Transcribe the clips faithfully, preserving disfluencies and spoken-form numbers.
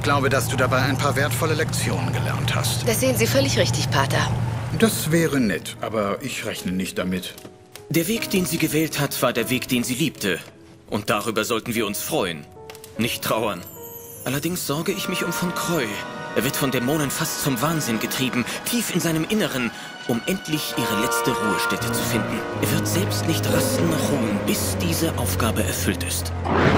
glaube, dass du dabei ein paar wertvolle Lektionen gelernt hast. Das sehen Sie völlig richtig, Pater. Das wäre nett, aber ich rechne nicht damit. Der Weg, den sie gewählt hat, war der Weg, den sie liebte. Und darüber sollten wir uns freuen, nicht trauern. Allerdings sorge ich mich um von Croy. Er wird von Dämonen fast zum Wahnsinn getrieben, tief in seinem Inneren, um endlich ihre letzte Ruhestätte zu finden. Er wird selbst nicht rasten noch ruhen, bis diese Aufgabe erfüllt ist.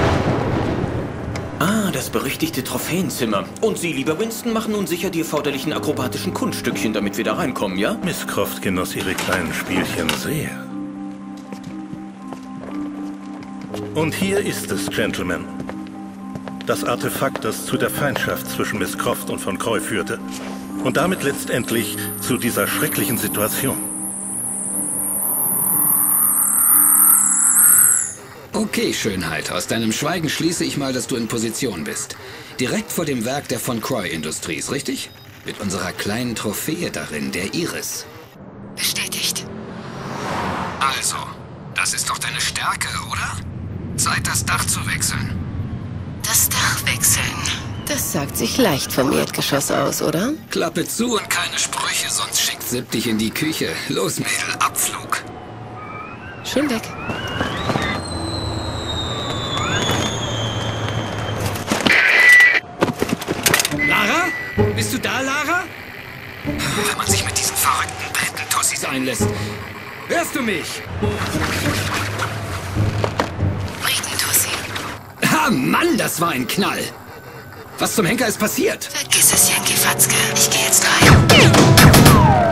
Ah, das berüchtigte Trophäenzimmer. Und Sie, lieber Winston, machen nun sicher die erforderlichen akrobatischen Kunststückchen, damit wir da reinkommen, ja? Miss Croft genoss ihre kleinen Spielchen sehr. Und hier ist es, Gentlemen. Das Artefakt, das zu der Feindschaft zwischen Miss Croft und von Croy führte. Und damit letztendlich zu dieser schrecklichen Situation. Okay, Schönheit. Aus deinem Schweigen schließe ich mal, dass du in Position bist. Direkt vor dem Werk der von Croy Industries, richtig? Mit unserer kleinen Trophäe darin, der Iris. Bestätigt. Also, das ist doch deine Stärke, oder? Zeit, das Dach zu wechseln. Das Dach wechseln. Das sagt sich leicht vom Erdgeschoss aus, oder? Klappe zu und keine Sprüche, sonst schickt Sipp dich in die Küche. Los, Mädel, Abflug. Schon weg. Lara? Bist du da, Lara? Wenn man sich mit diesen verrückten Briten-Tussis einlässt. Hörst du mich? Briten-Tussi. Ah, Mann, das war ein Knall. Was zum Henker ist passiert? Vergiss es, Yankee Fatzke. Ich gehe jetzt rein.